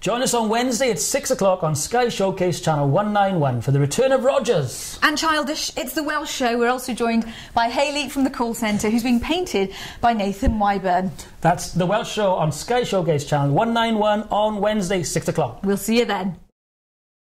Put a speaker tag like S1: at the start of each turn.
S1: Join us on Wednesday at 6 o'clock on Sky Showcase Channel 191 for the return of Rogers.
S2: And Childish, it's the Welsh show. We're also joined by Hayley from the call centre, who's being painted by Nathan Wyburn.
S1: That's the Welsh show on Sky Showcase Channel 191 on Wednesday, 6 o'clock.
S2: We'll see you then.